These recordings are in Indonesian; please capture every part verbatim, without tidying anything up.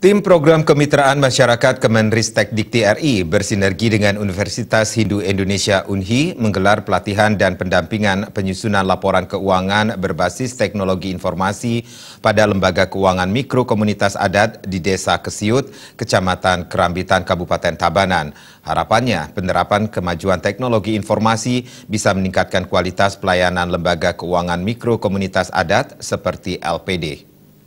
Tim Program Kemitraan Masyarakat Kemenristek Dikti R I bersinergi dengan Universitas Hindu Indonesia U N H I menggelar pelatihan dan pendampingan penyusunan laporan keuangan berbasis teknologi informasi pada Lembaga Keuangan Mikro Komunitas Adat di Desa Kesiut, Kecamatan Kerambitan, Kabupaten Tabanan. Harapannya, penerapan kemajuan teknologi informasi bisa meningkatkan kualitas pelayanan Lembaga Keuangan Mikro Komunitas Adat seperti L P D.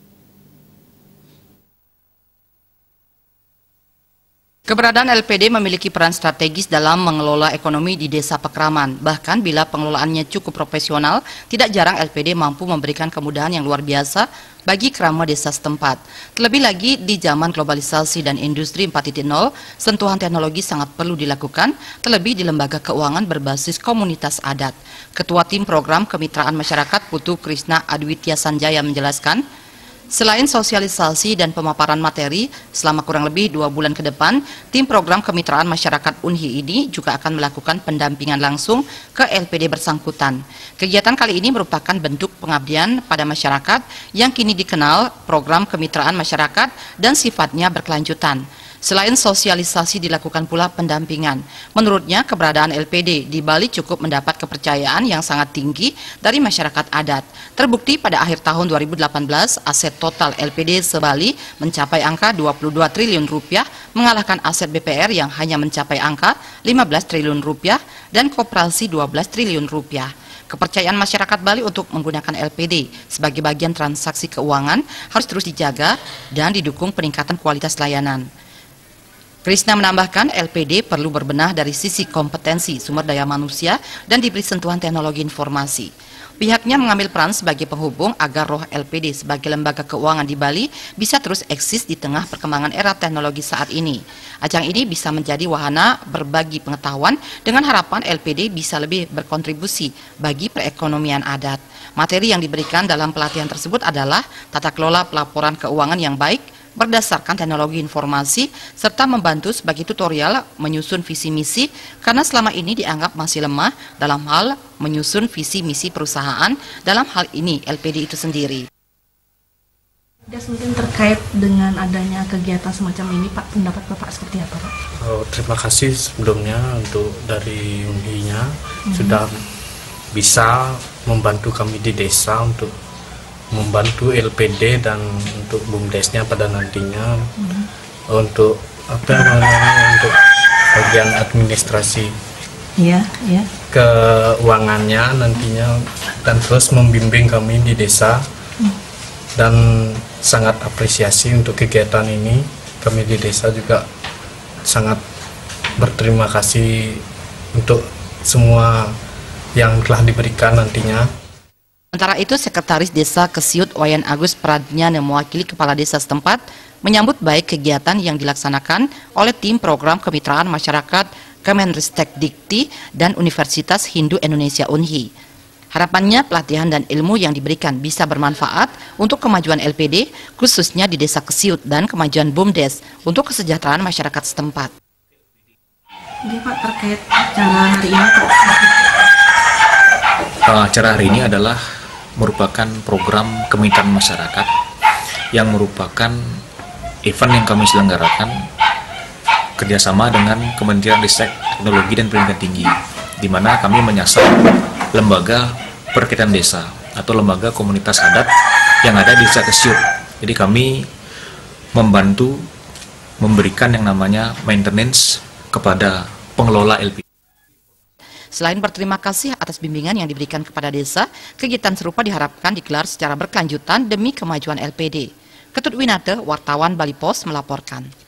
Keberadaan L P D memiliki peran strategis dalam mengelola ekonomi di desa Pekraman. Bahkan bila pengelolaannya cukup profesional, tidak jarang L P D mampu memberikan kemudahan yang luar biasa bagi kerama desa setempat. Terlebih lagi di zaman globalisasi dan industri empat titik nol, sentuhan teknologi sangat perlu dilakukan, terlebih di lembaga keuangan berbasis komunitas adat. Ketua Tim Program Kemitraan Masyarakat Putu Krishna Adwitya Sanjaya menjelaskan, selain sosialisasi dan pemaparan materi, selama kurang lebih dua bulan ke depan, tim program kemitraan masyarakat U N H I ini juga akan melakukan pendampingan langsung ke L P D bersangkutan. Kegiatan kali ini merupakan bentuk pengabdian pada masyarakat yang kini dikenal program kemitraan masyarakat dan sifatnya berkelanjutan. Selain sosialisasi dilakukan pula pendampingan. Menurutnya keberadaan L P D di Bali cukup mendapat kepercayaan yang sangat tinggi dari masyarakat adat. Terbukti pada akhir tahun dua ribu delapan belas aset total L P D se-Bali mencapai angka dua puluh dua triliun rupiah, mengalahkan aset B P R yang hanya mencapai angka lima belas triliun rupiah dan koperasi dua belas triliun rupiah. Kepercayaan masyarakat Bali untuk menggunakan L P D sebagai bagian transaksi keuangan harus terus dijaga dan didukung peningkatan kualitas layanan. Krishna menambahkan L P D perlu berbenah dari sisi kompetensi sumber daya manusia dan diberi sentuhan teknologi informasi. Pihaknya mengambil peran sebagai penghubung agar roh L P D sebagai lembaga keuangan di Bali bisa terus eksis di tengah perkembangan era teknologi saat ini. Ajang ini bisa menjadi wahana berbagi pengetahuan dengan harapan L P D bisa lebih berkontribusi bagi perekonomian adat. Materi yang diberikan dalam pelatihan tersebut adalah tata kelola pelaporan keuangan yang baik, berdasarkan teknologi informasi, serta membantu sebagai tutorial menyusun visi misi karena selama ini dianggap masih lemah dalam hal menyusun visi misi perusahaan, dalam hal ini L P D itu sendiri. Das mungkin terkait dengan adanya kegiatan semacam ini, Pak, pendapat Bapak seperti apa, Pak? Oh, terima kasih sebelumnya untuk dari U N H I-nya hmm. sudah bisa membantu kami di desa untuk membantu L P D dan untuk BUMDesnya pada nantinya hmm. untuk apa namanya untuk bagian administrasi ya, ya. keuangannya nantinya, dan terus membimbing kami di desa hmm. dan sangat apresiasi untuk kegiatan ini. Kami di desa juga sangat berterima kasih untuk semua yang telah diberikan nantinya. Sementara itu, Sekretaris Desa Kesiut Wayan Agus Pradnya yang mewakili Kepala Desa setempat menyambut baik kegiatan yang dilaksanakan oleh tim program kemitraan masyarakat Kemenristek Dikti dan Universitas Hindu Indonesia U N H I. Harapannya pelatihan dan ilmu yang diberikan bisa bermanfaat untuk kemajuan L P D, khususnya di Desa Kesiut, dan kemajuan BUMDes untuk kesejahteraan masyarakat setempat. Jadi Pak, terkait acara hari ini, Pak. Acara hari ini adalah merupakan program kemitraan masyarakat yang merupakan event yang kami selenggarakan kerjasama dengan Kementerian Ristek Teknologi dan Pendidikan Tinggi, di mana kami menyasar lembaga perkemitraan desa atau lembaga komunitas adat yang ada di Desa Kesiut. Jadi kami membantu memberikan yang namanya maintenance kepada pengelola L P D. Selain berterima kasih atas bimbingan yang diberikan kepada desa, kegiatan serupa diharapkan digelar secara berkelanjutan demi kemajuan L P D. Ketut Winata, wartawan Bali Post melaporkan.